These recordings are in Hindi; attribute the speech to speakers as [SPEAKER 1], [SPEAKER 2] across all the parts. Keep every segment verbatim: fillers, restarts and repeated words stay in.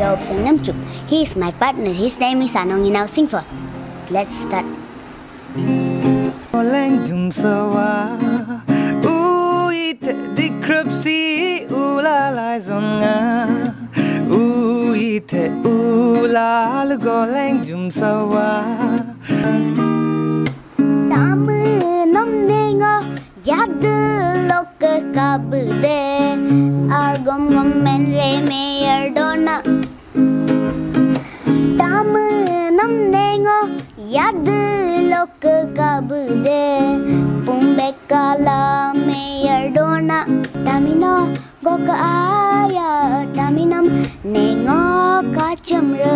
[SPEAKER 1] teacher of Namchup. He is my partner. His name is Anonginaw Singfor. Let's start.
[SPEAKER 2] Oleng jumsawa uite dikrupsi ulalai zonga uite ulal goleng jumsawa
[SPEAKER 1] Tam nam nenga yad lok kabde agom gom menre meyer dona Tam nam nenga yad lok kabde pumbekala meyer dona tamino goka aya taminam nenga kachamra.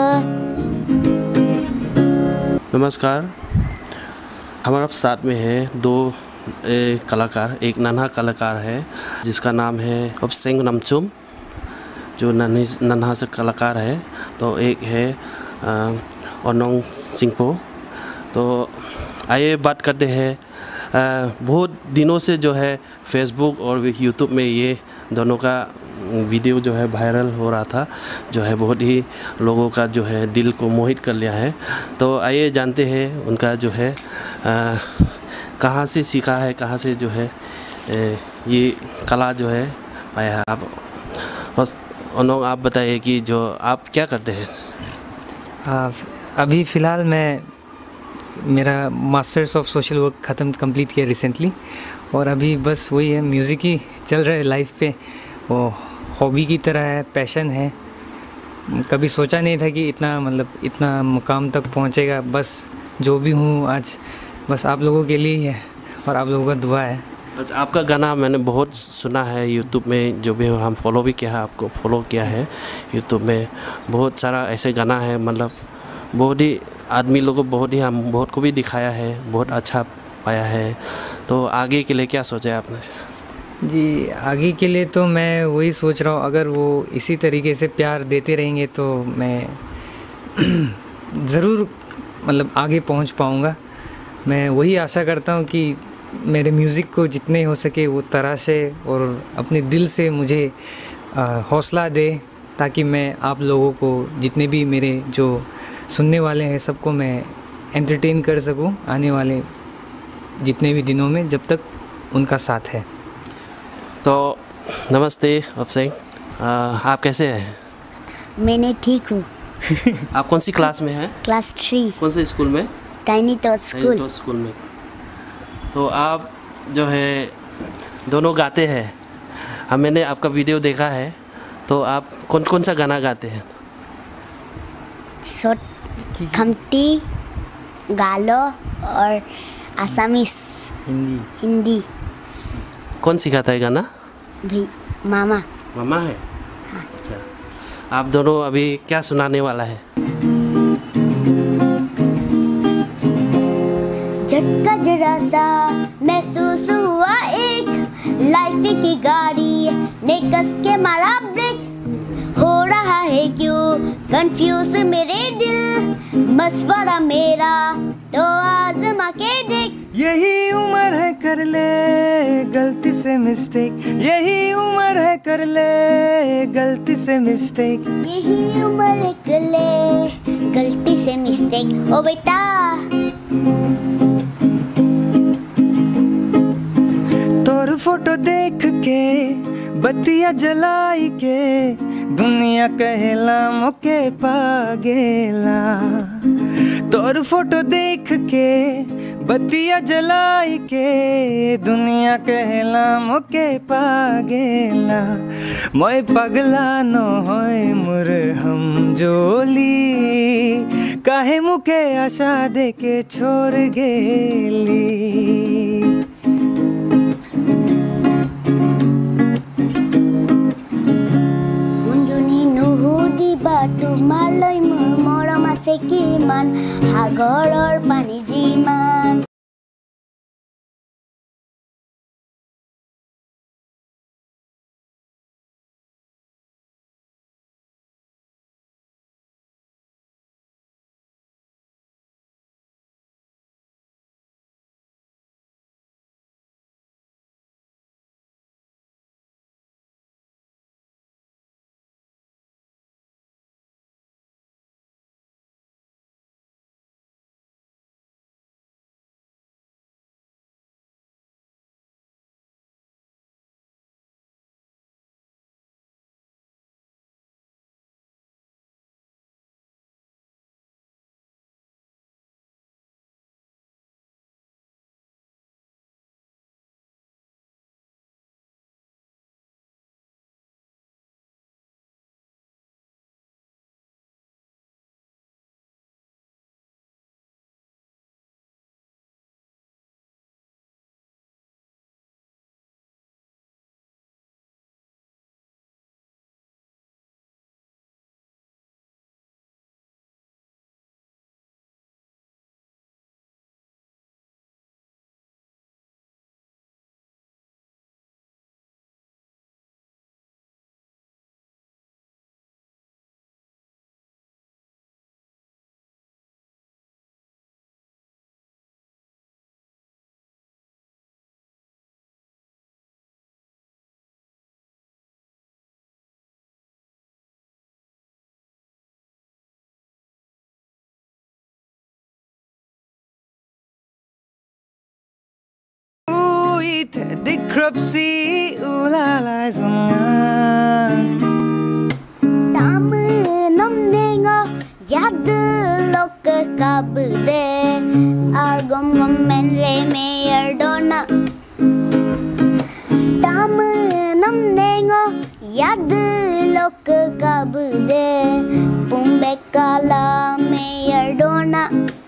[SPEAKER 3] नमस्कार, हमारे साथ में है दो ए, कलाकार। एक नन्हा कलाकार है जिसका नाम है उपसेंग नमचुम, जो नन्ही नन्हा से कलाकार है। तो एक है ओनोंग सिंगपो। तो आइए बात करते हैं। बहुत दिनों से जो है फेसबुक और यूट्यूब में ये दोनों का वीडियो जो है वायरल हो रहा था, जो है बहुत ही लोगों का जो है दिल को मोहित कर लिया है। तो आइए जानते हैं उनका जो है आ, कहाँ से सीखा है, कहाँ से जो है ए, ये कला जो है पाया है। आप बस उन्होंने आप बताइए कि जो आप क्या करते हैं।
[SPEAKER 2] आ, अभी फ़िलहाल मैं मेरा मास्टर्स ऑफ सोशल वर्क ख़त्म कंप्लीट किया रिसेंटली, और अभी बस वही है, म्यूज़िक ही चल रहा है लाइफ पे। वो हॉबी की तरह है, पैशन है। कभी सोचा नहीं था कि इतना मतलब इतना मुकाम तक पहुंचेगा। बस जो भी हूँ आज बस आप लोगों के लिए ही है और आप लोगों का दुआ है।
[SPEAKER 3] अच्छा, आपका गाना मैंने बहुत सुना है यूट्यूब में, जो भी हम फॉलो भी किया है, आपको फॉलो किया है यूट्यूब में। बहुत सारा ऐसे गाना है, मतलब बहुत ही आदमी लोगों को बहुत ही हम बहुत को भी दिखाया है, बहुत अच्छा पाया है। तो आगे के लिए क्या सोचा है आपने?
[SPEAKER 2] जी, आगे के लिए तो मैं वही सोच रहा हूँ, अगर वो इसी तरीके से प्यार देते रहेंगे तो मैं ज़रूर मतलब आगे पहुँच पाऊँगा। मैं वही आशा करता हूँ कि मेरे म्यूज़िक को जितने हो सके वो तराशे और अपने दिल से मुझे हौसला दे, ताकि मैं आप लोगों को, जितने भी मेरे जो सुनने वाले हैं, सबको मैं एंटरटेन कर सकूं आने वाले जितने भी दिनों में, जब तक उनका साथ है।
[SPEAKER 3] तो नमस्ते उपसेंग, आप कैसे हैं?
[SPEAKER 1] मैंने ठीक हूँ।
[SPEAKER 3] आप कौन सी क्लास में हैं?
[SPEAKER 1] Class three.
[SPEAKER 3] कौन से स्कूल में?
[SPEAKER 1] Tiny tot school.
[SPEAKER 3] तो स्कूल में। तो आप जो है दोनों गाते हैं। अब मैंने आपका वीडियो देखा है, तो आप कौन कौन सा गाना गाते हैं?
[SPEAKER 1] शॉर्ट, खमटी, गालो और आसामीस,
[SPEAKER 2] हिंदी।
[SPEAKER 1] हिंदी।
[SPEAKER 3] कौन सिखाता है गाना?
[SPEAKER 1] भी मामा।
[SPEAKER 3] मामा है? अच्छा, आप दोनों अभी क्या सुनाने वाला है?
[SPEAKER 1] झटका जरा सा महसूस हुआ, एक लाइफ की गाड़ी ने कस के मारा ब्रेक। हो रहा है क्यों कंफ्यूज मेरे दिल, मशवरा मेरा तो आजमा के देख।
[SPEAKER 2] यही उम्र है कर ले गलती से मिस्टेक, यही उम्र है कर ले गलती से मिस्टेक,
[SPEAKER 1] यही उम्र है कर ले गलती से मिस्टेक। ओ बेटा
[SPEAKER 2] तोर फोटो देख के बत्तियां जलाई के दुनिया कहला मोके पागेला। तोर फोटो देख के बत्तियां जलाई के दुनिया कहला मोके पागेला। मोय पगला न होय मुर हम जोली, काहे मुके आशा दे के छोड़ गेली।
[SPEAKER 1] তোমালৈ মোৰ মৰম আছে কিমান, সাগৰৰ পানী যিমান।
[SPEAKER 2] Krupsi ulalai sunga
[SPEAKER 1] Tam nom nenga yad lok kab de Agom gom menre meyer dona Tam nom nenga yad lok kab de Pumbekala meyer dona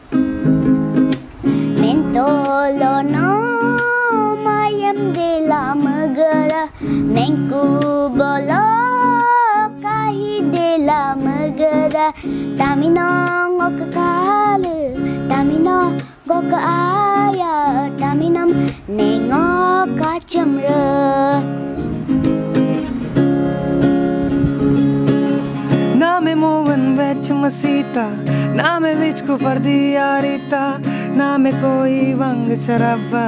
[SPEAKER 1] Mentolo no mayam de la magara Menku bolo kahi de la magara Tamino ngok kalu Tamino gok aya Taminam nengo kacamra
[SPEAKER 2] Name movan vech masita Name vich ko fardi arita Name koi vang sharaba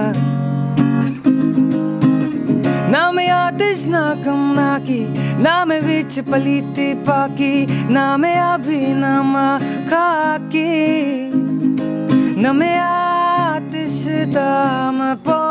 [SPEAKER 2] Name aatish na kamna ki Name vich paliti paki Name abhinama khaki Name aatish tam po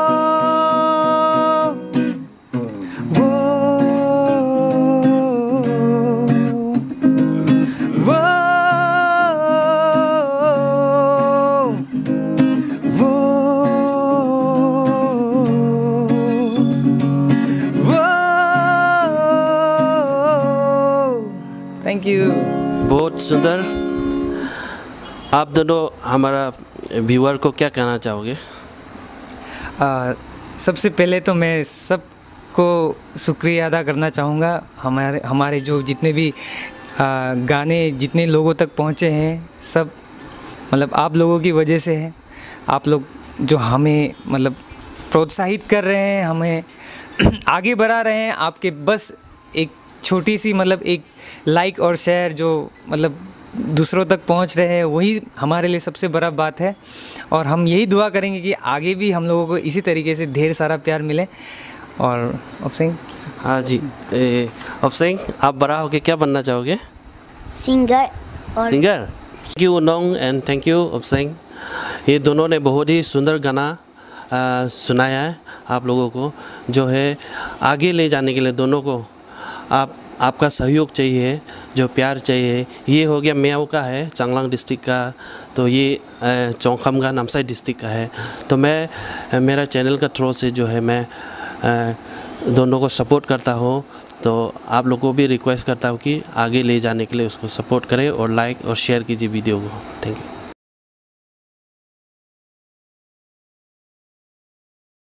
[SPEAKER 2] Thank you.
[SPEAKER 3] बहुत सुंदर। आप दोनों हमारा व्यूअर को क्या कहना चाहोगे?
[SPEAKER 2] आ, सबसे पहले तो मैं सबको शुक्रिया अदा करना चाहूँगा। हमारे हमारे जो जितने भी आ, गाने जितने लोगों तक पहुँचे हैं सब मतलब आप लोगों की वजह से है। आप लोग जो हमें मतलब प्रोत्साहित कर रहे हैं, हमें आगे बढ़ा रहे हैं। आपके बस एक छोटी सी मतलब एक लाइक और शेयर जो मतलब दूसरों तक पहुंच रहे हैं वही हमारे लिए सबसे बड़ा बात है। और हम यही दुआ करेंगे कि आगे भी हम लोगों को इसी तरीके से ढेर सारा प्यार मिले। और अब सिंह
[SPEAKER 3] हाँ जी, अब सिंह आप बड़ा होके क्या बनना चाहोगे?
[SPEAKER 1] सिंगर और
[SPEAKER 3] singer. Thank you Unong and thank you अब सिंह। ये दोनों ने बहुत ही सुंदर गाना आ, सुनाया है आप लोगों को, जो है आगे ले जाने के लिए दोनों को आप आपका सहयोग चाहिए, जो प्यार चाहिए। ये हो गया मियाओ का है, चांगलांग डिस्ट्रिक्ट का, तो ये चौखम का नामसाई डिस्ट्रिक्ट का है। तो मैं मेरा चैनल का थ्रू से जो है मैं दोनों को सपोर्ट करता हूँ। तो आप लोगों को भी रिक्वेस्ट करता हूँ कि आगे ले जाने के लिए उसको सपोर्ट करें और लाइक और शेयर कीजिए वीडियो को। Thank you.